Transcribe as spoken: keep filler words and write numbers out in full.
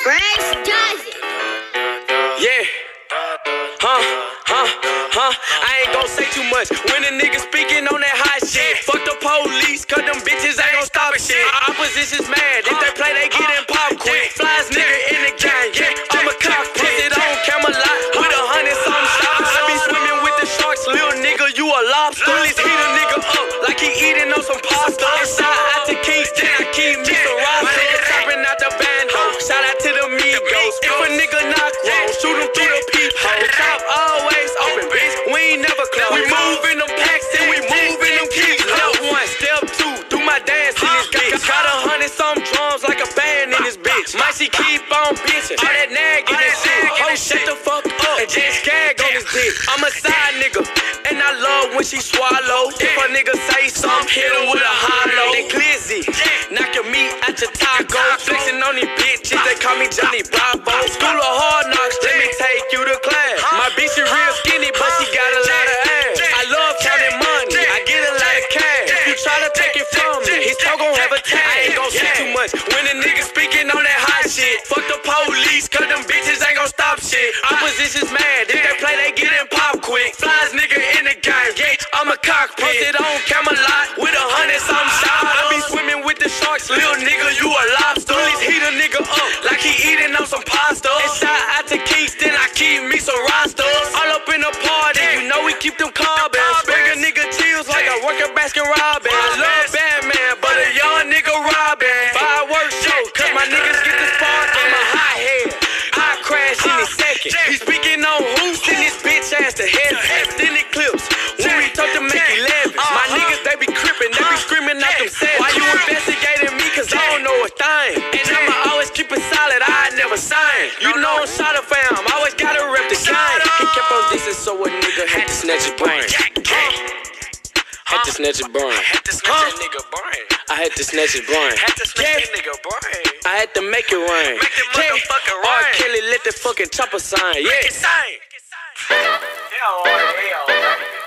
Fresh does it. Yeah. Huh, huh, huh. I ain't gon' say too much when a nigga speaking on that hot shit. Fuck the police, cause them bitches ain't gon' stop shit. Opposition's mad, if they play, they get in pop quick. Flies nigga in the gang, yeah. I'm a cock, put it on Camelot with a hundred some shots. I be swimming with the sharks, little nigga, you a lobster. Let's heat a nigga up like he eating on some pasta. Inside out to Kingston, I keep me some roster. Chopping out the bando, shout out to the Migos. If a nigga not wrong, shoot him through the peephole. Top always open, bitch, we ain't never close. We move in them packs and we move in them keys. Step one, step two, do my dance in this bitch. Got a hundred some drums like a band in this bitch. Might she keep on bitching, all that nag in this shit. Ho, shut the fuck up and just gag on this dick. I'm a side nigga, and I love when she swallow. If a nigga say something, hit him with a hollow. They glizzy, knock your meat out your taco. Flexing on these bitches, they call me Johnny Bravo. School of hard knocks, let me take you to class. My bitch is real skinny, but she got a lot of ass. I love counting money, I get a lot of cash. If you try to take it from me, his toe gon' have a tag. I ain't gon' say too much when a nigga speaking on that hot shit. Fuck the police, cause them bitches ain't gon' stop shit. Opposition's mad, if they play, they get in pop quick. Flies nigga in the game, yeah, I'm a cockpit. Posted on Camelot with a hundred some shots. I be swimming with the sharks, little nigga, you a lobster. Please heat a nigga up like he eating on some pasta. Inside out to Kingston, I keep me some rosters. All up in the party, you know we keep them carbons. Bring a nigga chills like I work at Baskin Robbins. I love Batman, but a young nigga robbing. Fireworks show, cause my niggas get the spark. I'm a hot head, I crash in a second. He speaking on who, send this bitch ass to heaven. Then it clips, when we talk to make eleven. My niggas, they be crippin', they be screaming out them sets. Why you investigating me, cause I don't know a thing. And I'ma always keep it solid, I never sign. You know I'm shot of fam, always gotta rep the gang. He kept on dissing, so a nigga had to snatch his brain. Had to snatch his brain. Had to snatch that nigga brain. I had to snatch his brain. Had to snatch that nigga brain. I had to make it rain. Make that motherfucker R. rain. Kelly let the fucking chopper sign. Yeah. Make it sing. Hell, hell.